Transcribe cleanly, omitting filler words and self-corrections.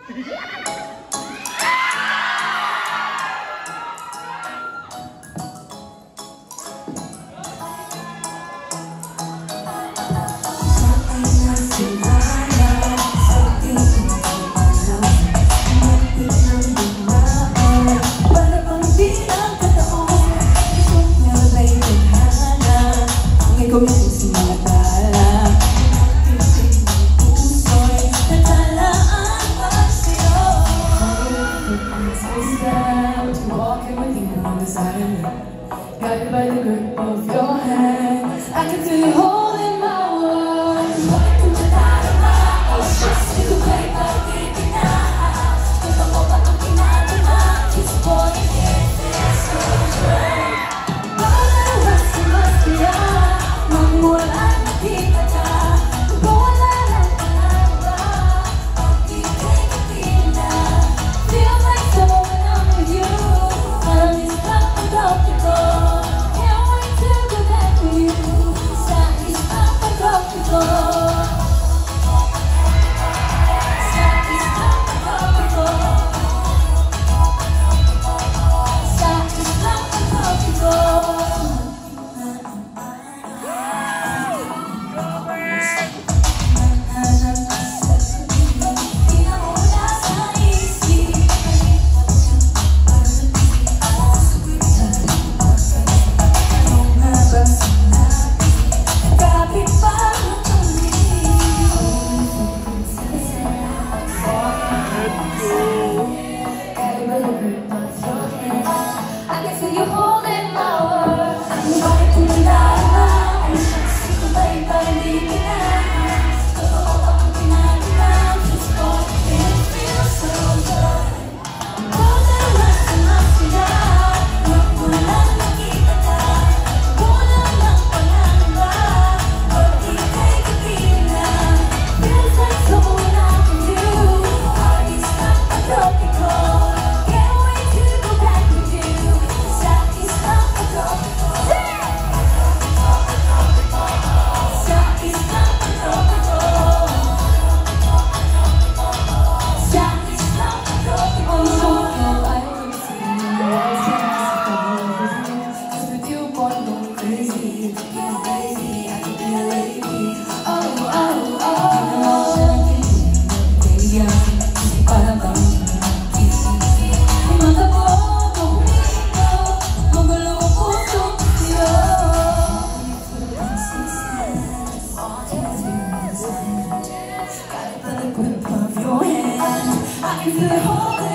Guided by the grip of your hand, I can feel you holding my world. Welcome to Dharma, it's just you play by Filipina. Ito mo ba ang ginagawa? Kiss boy, it feels so good. Wala rasa masaya, magmulan nakita ka. Wala lang pangalawa, pag-ibig Filipina. Feels like so when I'm with you, parang isang Pantropiko. I can feel it holding